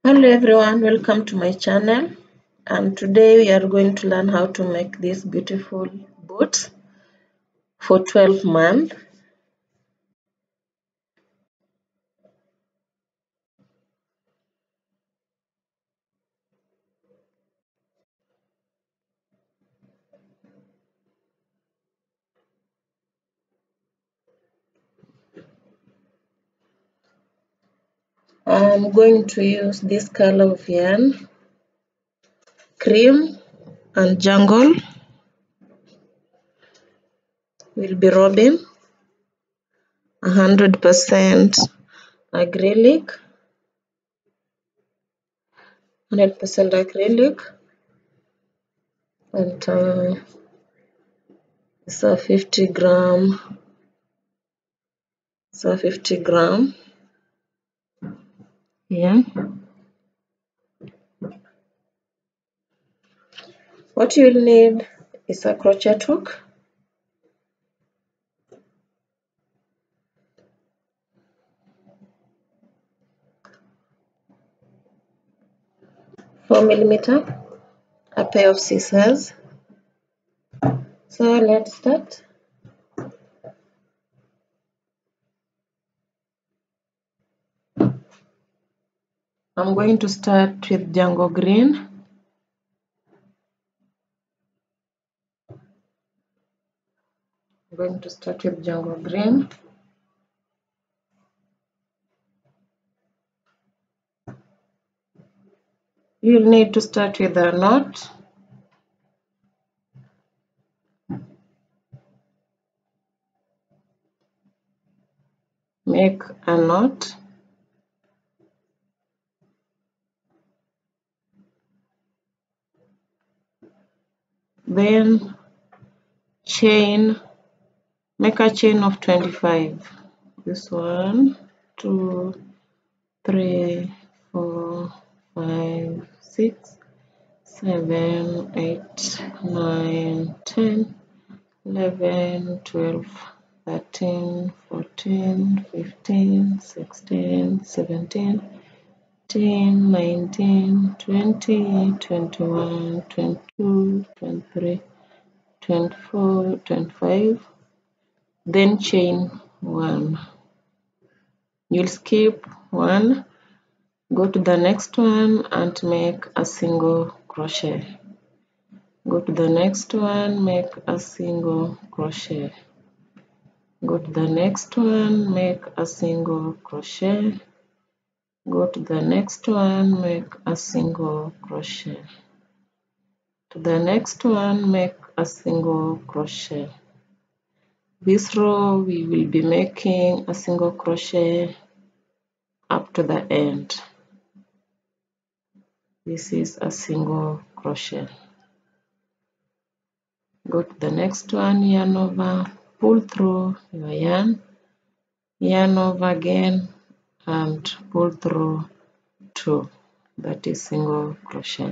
Hello everyone, welcome to my channel, and today we are going to learn how to make these beautiful boots for 12 months. I'm going to use this color of yarn, cream and jungle. We'll be rubbing 100% acrylic, 100% acrylic, and it's a 50 gram. Yeah. What you'll need is a crochet hook, $4mm, a pair of scissors. So let's start. I'm going to start with jungle green. I'm going to start with jungle green. You'll need to start with a knot. Make a knot. Then make a chain of 25. This 1, 2, 3, 4, 5, 6, 7, 8, 9, 10, 11, 12, 13, 14, 15, 16, 17, 18, 19, 20, 21, 22, 23, 24, 25, then chain 1. You'll skip 1, go to the next one and make a single crochet. Go to the next one, make a single crochet. Go to the next one, make a single crochet. Go to the next one, make a single crochet. To the next one, make a single crochet. This row we will be making a single crochet up to the end. This is a single crochet. Go to the next one, yarn over, pull through your yarn over again, and pull through 2. That is single crochet.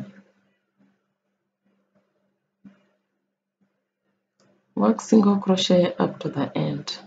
Work single crochet up to the end.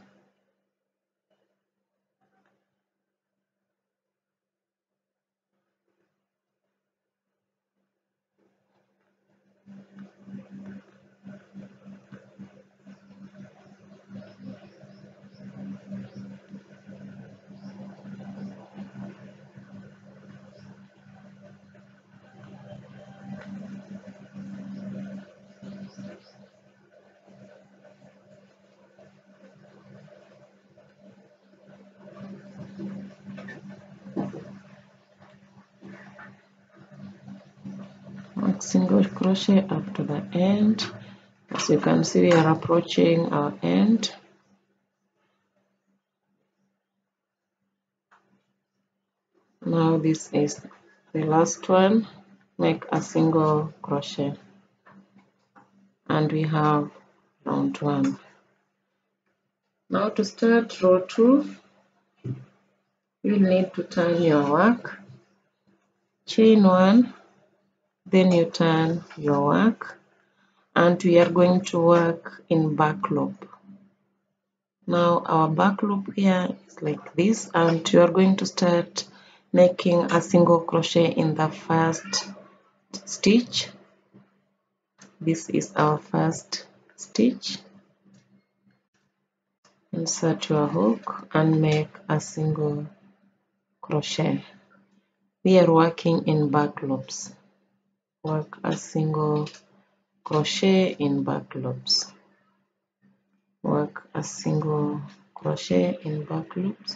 Work single crochet up to the end. As you can see, we are approaching our end. Now this is the last one. Make a single crochet, and we have round 1. Now to start row 2, you'll need to turn your work, chain 1, then you turn your work, and we are going to work in back loop. Now our back loop here is like this, and you are going to start making a single crochet in the first stitch. This is our first stitch. Insert your hook and make a single crochet. We are working in back loops. Work a single crochet in back loops. Work a single crochet in back loops.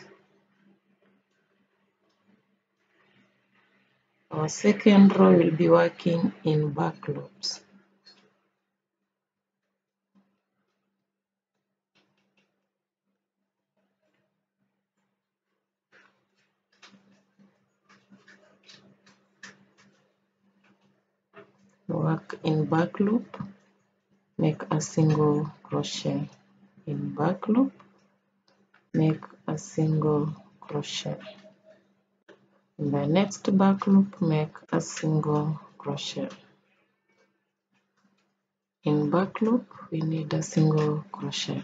Our second row will be working in back loops. Work in back loop, make a single crochet in back loop, make a single crochet. In the next back loop, make a single crochet. In back loop, we need a single crochet.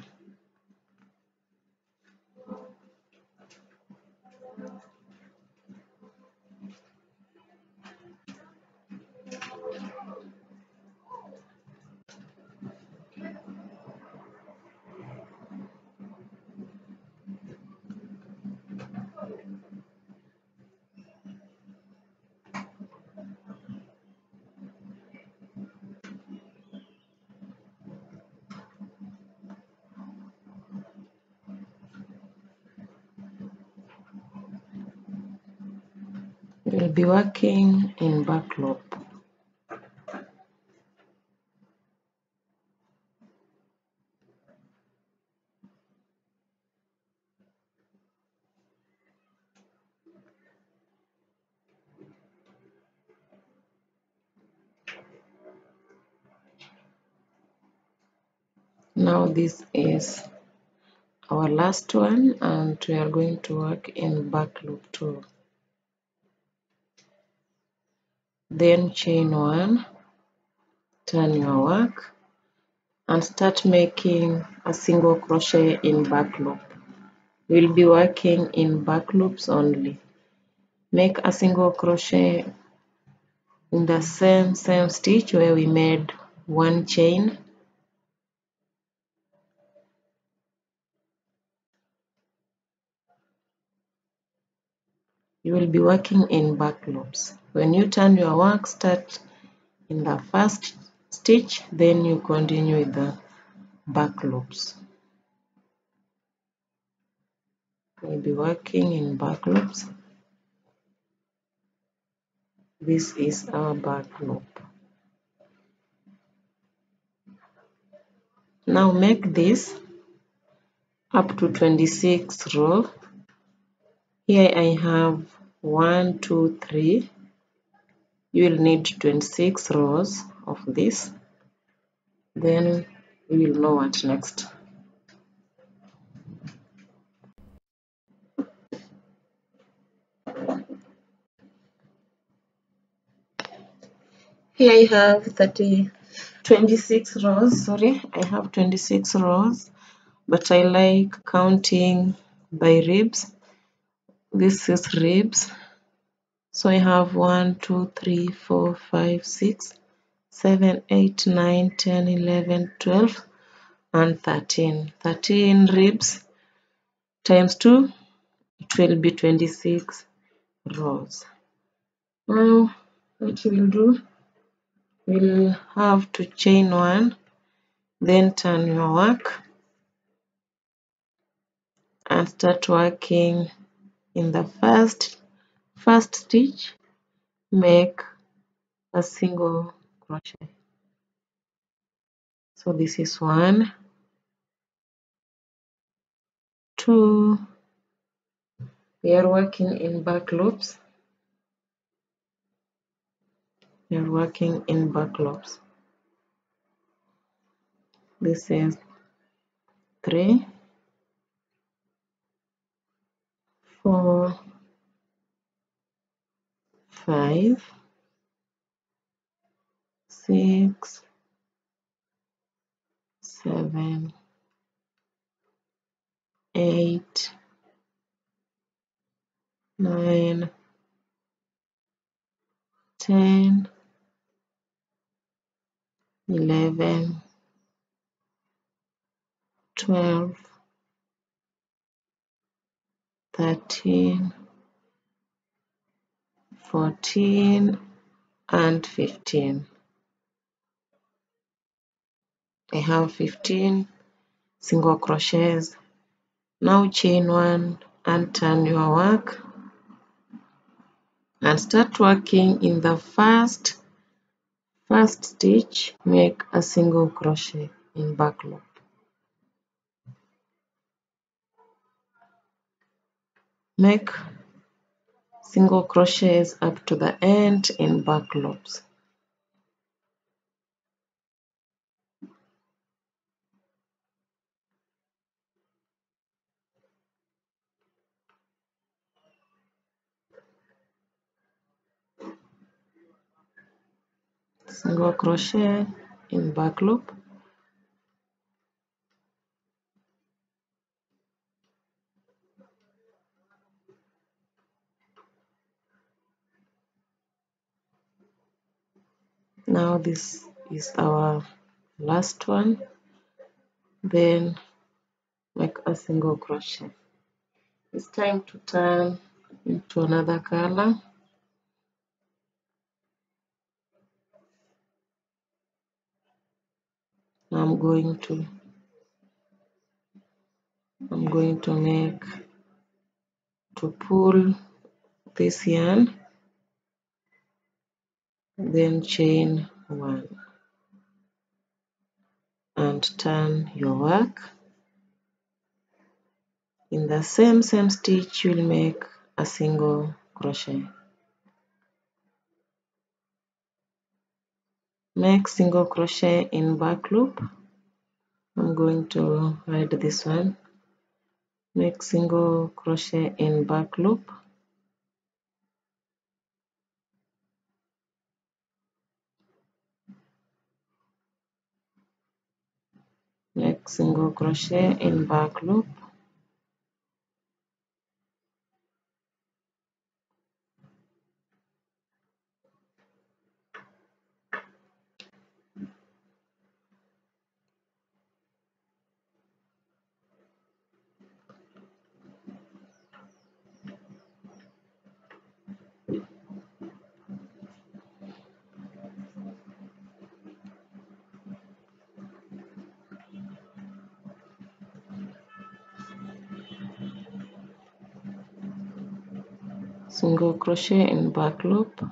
We'll be working in back loop. Now this is our last one, and we are going to work in back loop 2. Then chain 1, turn your work, and start making a single crochet in back loop. We'll be working in back loops only. Make a single crochet in the same stitch where we made 1 chain. You will be working in back loops. When you turn your work, start in the first stitch, then you continue with the back loops. We'll be working in back loops. This is our back loop. Now make this up to 26 rows. Here I have 1, 2, 3. You will need 26 rows of this. Then we will know what next. Here I have 26 rows. Sorry, I have 26 rows, but I like counting by ribs. This is ribs. So I have 1, 2, 3, 4, 5, 6, 7, 8, 9, 10, 11, 12, and 13. 13 ribs times 2, it will be 26 rows. Now, what we'll do, we'll have to chain 1, then turn your work, and start working in the first stitch. Make a single crochet. So this is 1, 2. We are working in back loops. We are working in back loops. This is 3, 4, 5, 6, 7, 8, 9, 10, 11, 12, 13, 14, and 15. I have 15 single crochets. Now chain 1 and turn your work and start working in the first stitch. Make a single crochet in back loop. Make single crochets up to the end in back loops. Single crochet in back loop. Now this is our last one. Then make a single crochet. It's time to turn into another color. I'm going to pull this yarn, then chain 1 and turn your work. In the same stitch you'll make a single crochet. Make single crochet in back loop. I'm going to hide this one. Make single crochet in back loop. Make single crochet in back loop. Single crochet in back loop.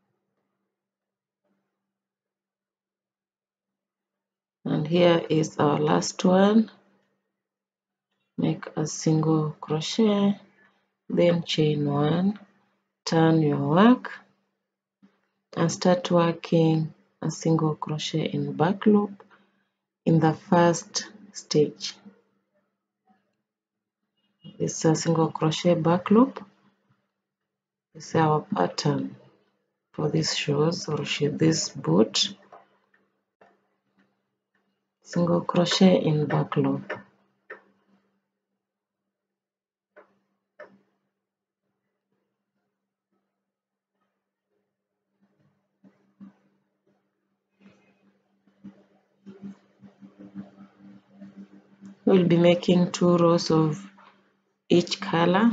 And here is our last one. Make a single crochet, then chain 1, turn your work and start working a single crochet in back loop in the first stitch. This is a single crochet back loop. This is our pattern for these shoes or this boot. Single crochet in back loop. We'll be making 2 rows of each color.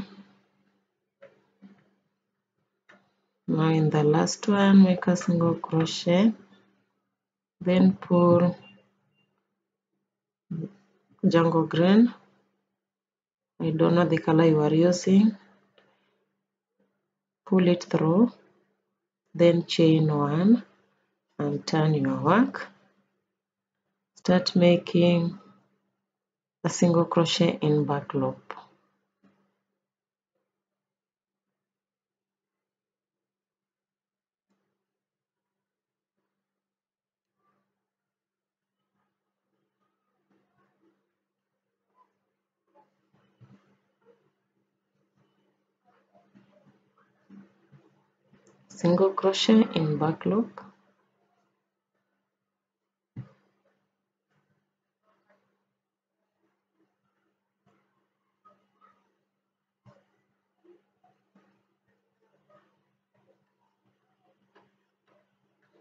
Now in the last one, make a single crochet, then pull jungle green. I don't know the color you are using. Pull it through, then chain 1 and turn your work. Start making a single crochet in back loop. Single crochet in back loop.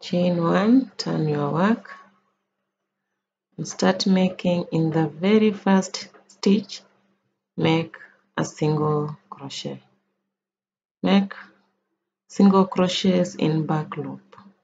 chain 1, turn your work, and start making. In the very first stitch, make a single crochet. Make single crochets in back loop.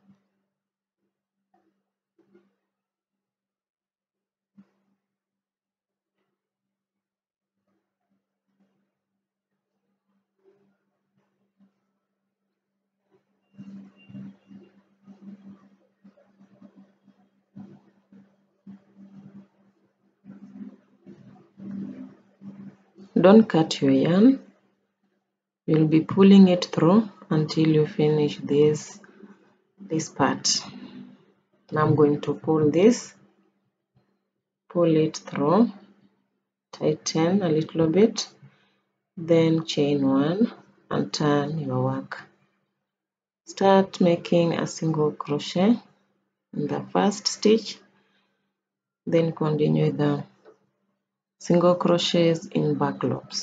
Don't cut your yarn. You'll be pulling it through until you finish this part. Now I'm going to pull this, pull it through, tighten a little bit, then chain 1 and turn your work. Start making a single crochet in the first stitch, then continue the single crochets in back loops.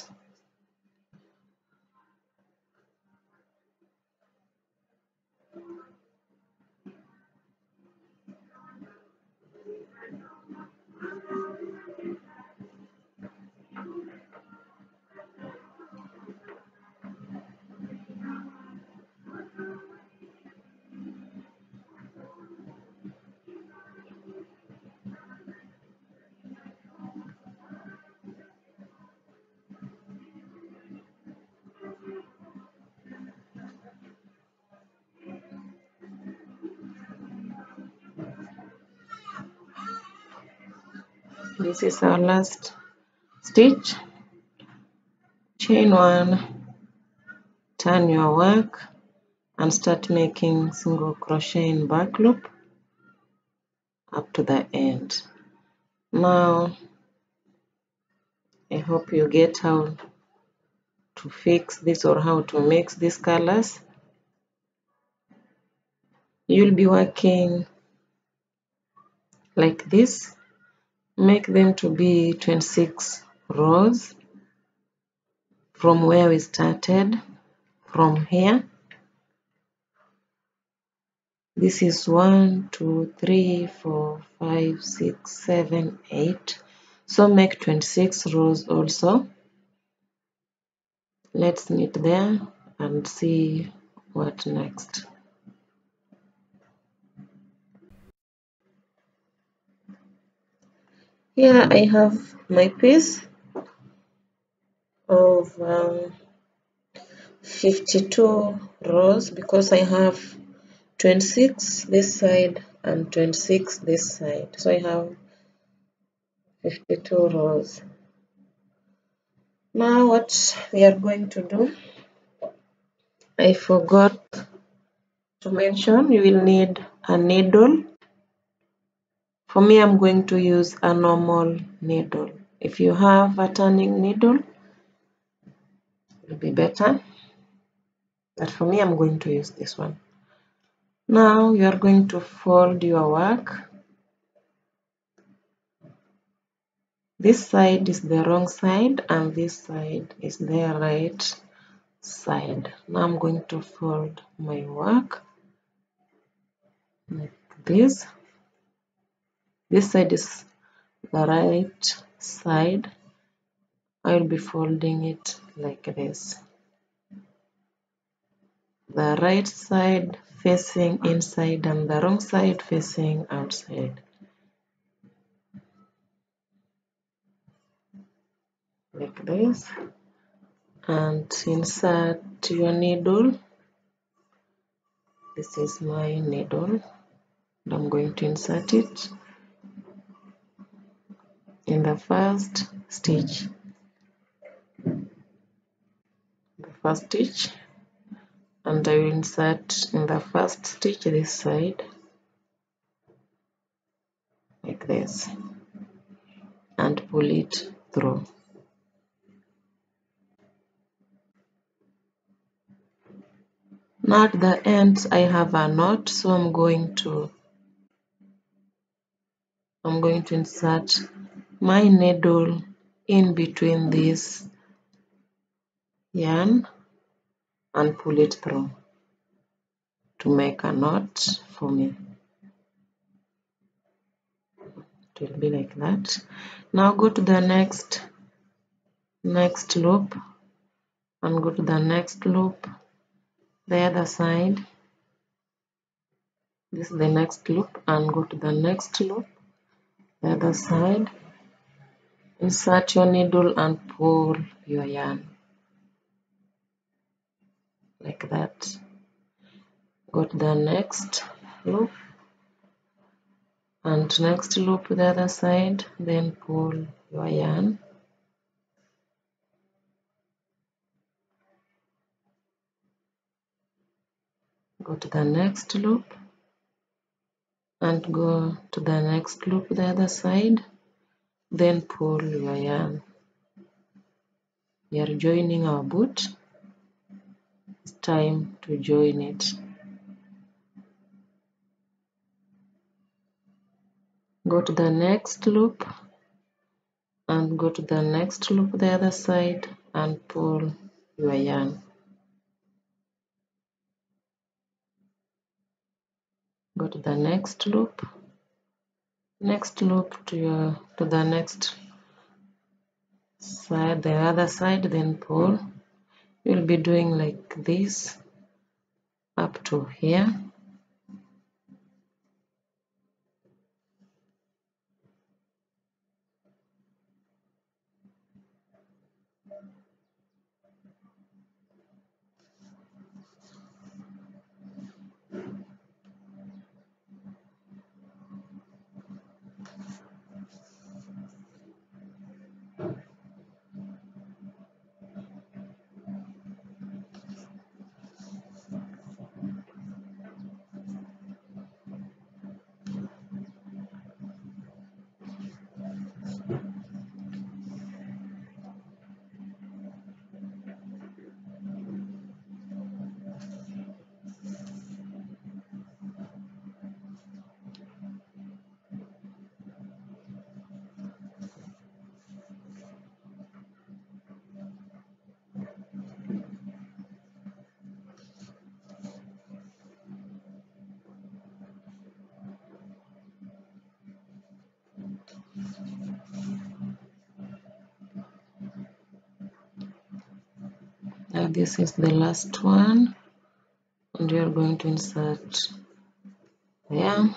This is our last stitch. Chain 1, turn your work, and start making single crochet in back loop up to the end. Now I hope you get how to fix this or how to mix these colors. You'll be working like this. Make them to be 26 rows from where we started, from here. This is 1, 2, 3, 4, 5, 6, 7, 8. So make 26 rows also. Let's knit there and see what next. Here I have my piece of 52 rows because I have 26 this side and 26 this side. So I have 52 rows. Now what we are going to do, I forgot to mention, you will need a needle. For me, I'm going to use a normal needle. If you have a turning needle, it will be better. But for me, I'm going to use this one. Now you are going to fold your work. This side is the wrong side and this side is the right side. Now I'm going to fold my work like this. This side is the right side. I'll be folding it like this. The right side facing inside and the wrong side facing outside. Like this. And insert your needle. This is my needle. I'm going to insert it in the first stitch. The first stitch, and I will insert in the first stitch this side like this and pull it through. Now at the ends I have a knot, so I'm going to insert my needle in between this yarn and pull it through to make a knot for me. It will be like that. Now go to the next loop and go to the next loop, the other side. This is the next loop, and go to the next loop, the other side. Insert your needle and pull your yarn like that. Go to the next loop and next loop the other side, then pull your yarn. Go to the next loop and go to the next loop the other side, then pull your yarn. We are joining our boot. It's time to join it. Go to the next loop and go to the next loop the other side and pull your yarn. Go to the next loop to the next side, the other side, then pull. You'll be doing like this up to here. Now this is the last one, and we are going to insert there.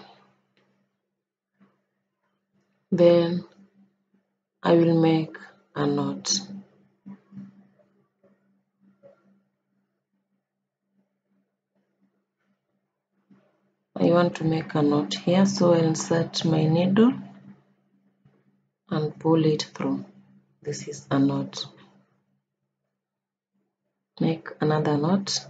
Then I will make a knot. I want to make a knot here, so I insert my needle and pull it through. This is a knot. Make another knot.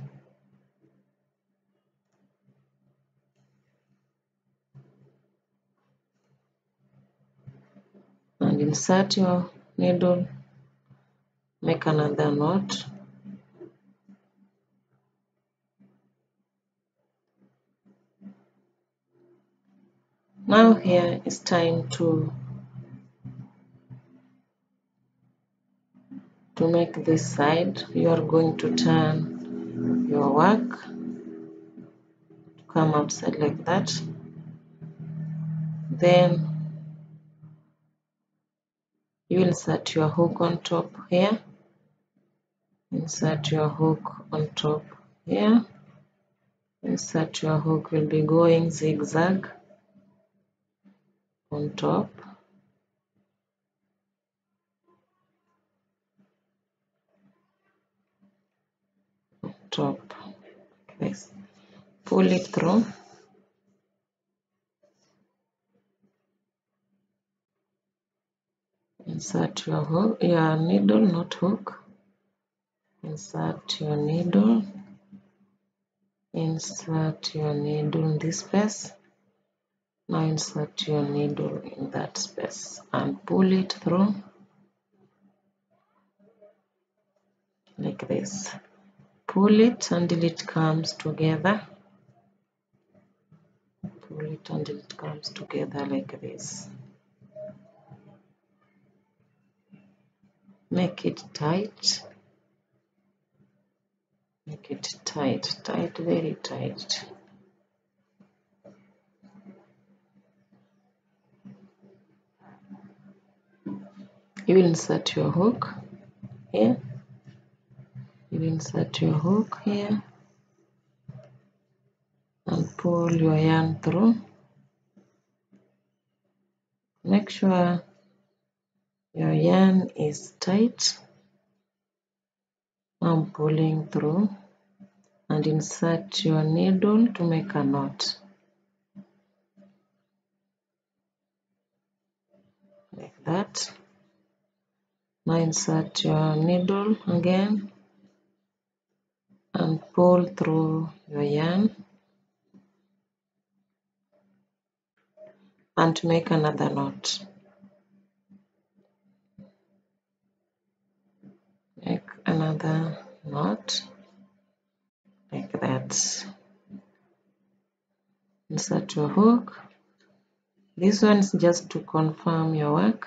And insert your needle, make another knot. Now here it's time to make this side. You are going to turn your work to come outside like that. Then you insert your hook on top here. Insert your hook on top here. Insert your hook, will be going zigzag on top. Top, like this. Pull it through. Insert your hook, your needle, not hook. Insert your needle. Insert your needle in this space. Now insert your needle in that space and pull it through like this. Pull it until it comes together. Pull it until it comes together like this. Make it tight. Make it tight, tight, very tight. You will insert your hook here. You will insert your hook here and pull your yarn through. Make sure your yarn is tight. I'm pulling through and insert your needle to make a knot. Like that. Now insert your needle again and pull through your yarn and make another knot. Make another knot like that. Insert your hook. This one is just to confirm your work.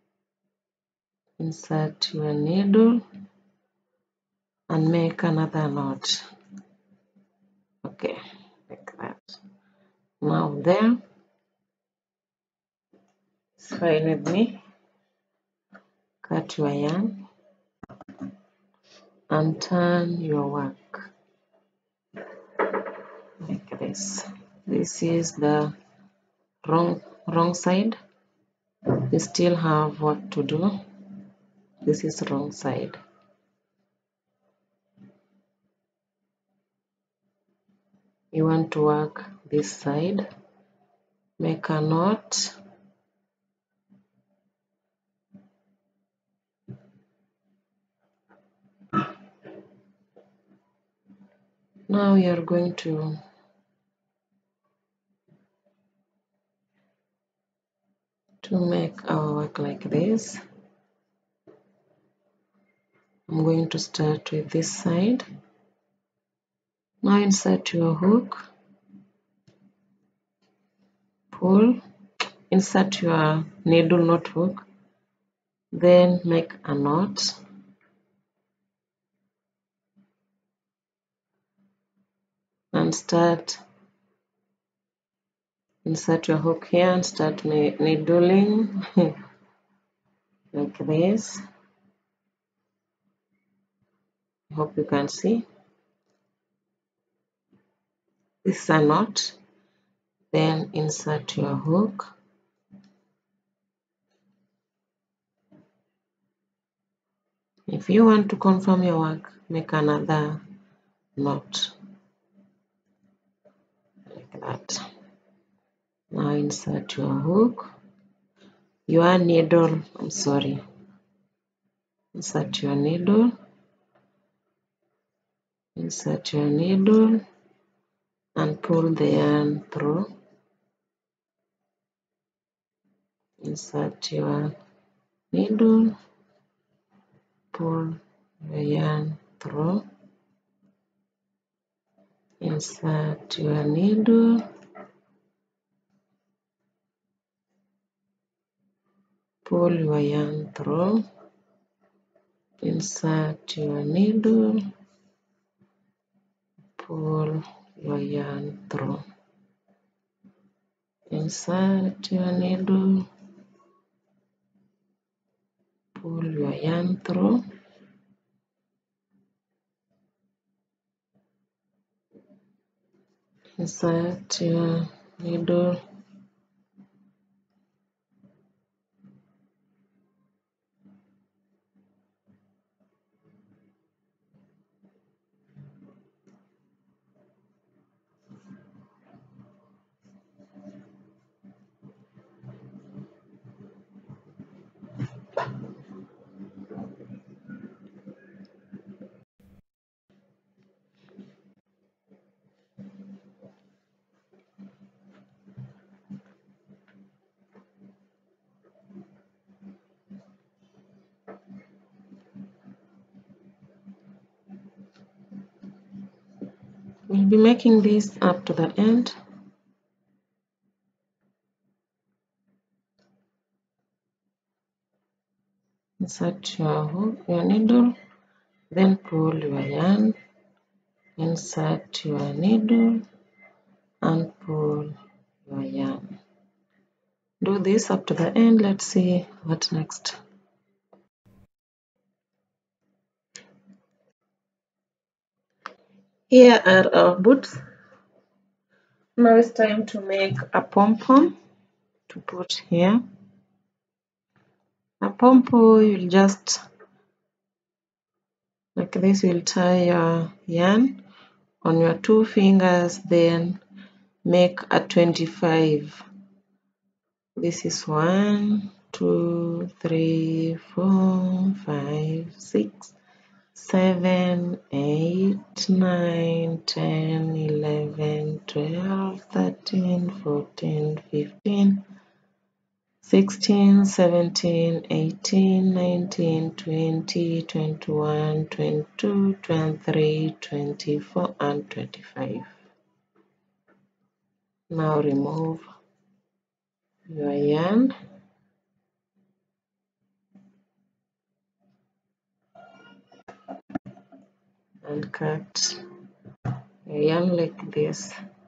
Insert your needle and make another knot. Okay, like that. Now there, it's fine with me. Cut your yarn and turn your work like this. This is the wrong side. You still have work to do. This is wrong side. You want to work this side. Make a knot. Now we are going to make our work like this. I'm going to start with this side. Now insert your hook, pull, insert your needle, not hook, then make a knot. And start, insert your hook here and start needling like this. I hope you can see. This is a knot. Then insert your hook. If you want to confirm your work, make another knot like that. Now insert your hook. Your needle, I'm sorry. Insert your needle. Insert your needle and pull the yarn through. Insert your needle, pull the yarn through. Insert your needle, pull your yarn through. Insert your needle, pull your yarn through. Insert your needle, pull your yarn through. Insert your needle, we'll be making this up to the end. Insert your hook, your needle, then pull your yarn. Insert your needle and pull your yarn. Do this up to the end. Let's see what next. Here are our boots. Now it's time to make a pom-pom to put here. A pom-pom, you'll just, like this, you'll tie your yarn on your 2 fingers, then make a 25. This is 1, 2, 3, 4, 5, 6, 7, 8, 9, 10, 11, 12, 13, 14, 15, 16, 17, 18, 19, 20, 21, 22, 23, 24, and 25. Now remove your yarn and cut a yarn like this.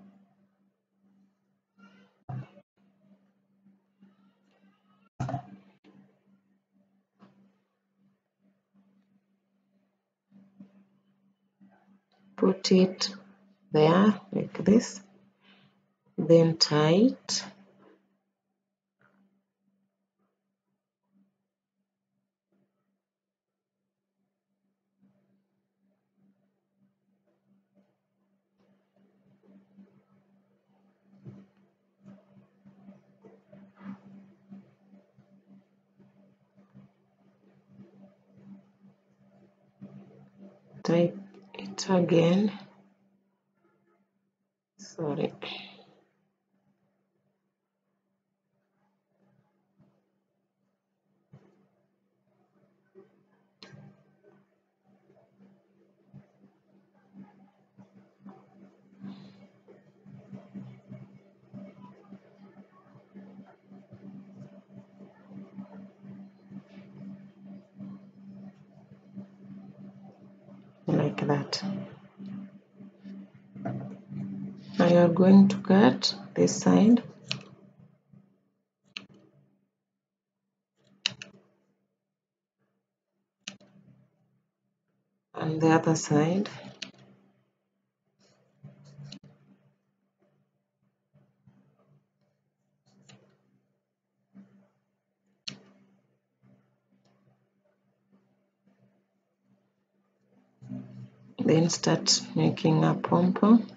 Put it there like this, then tie it. Tie it again. Sorry. Like that. Now you are going to cut this side. And the other side. Then start making a pom-pom.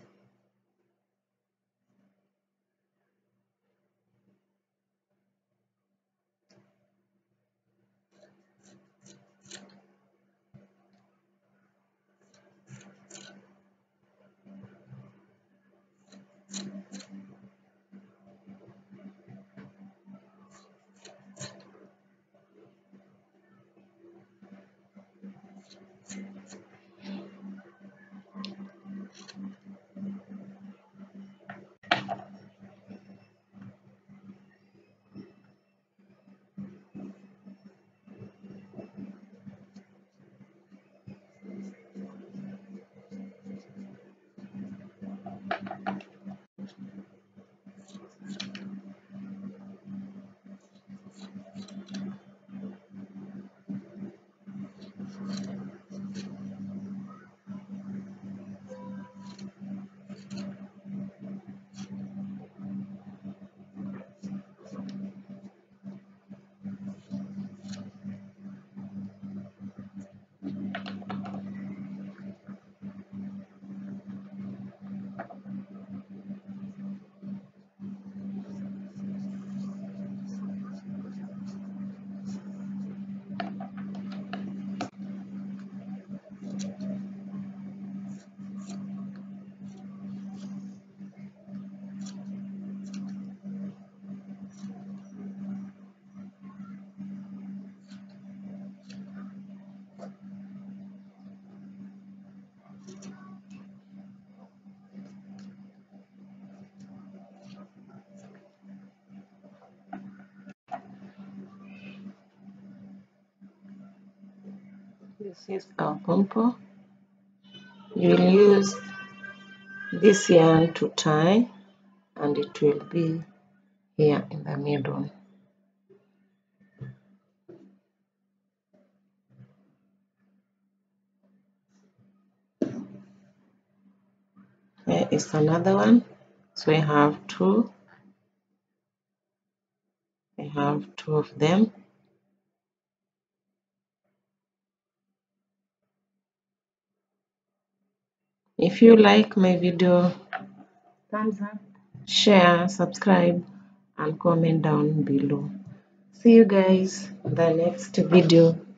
This is our pom-pom. You will use this yarn to tie, and it will be here in the middle. is another one. So I have two. I have two of them. If you like my video, thumbs up, share, subscribe, and comment down below. See you guys in the next video.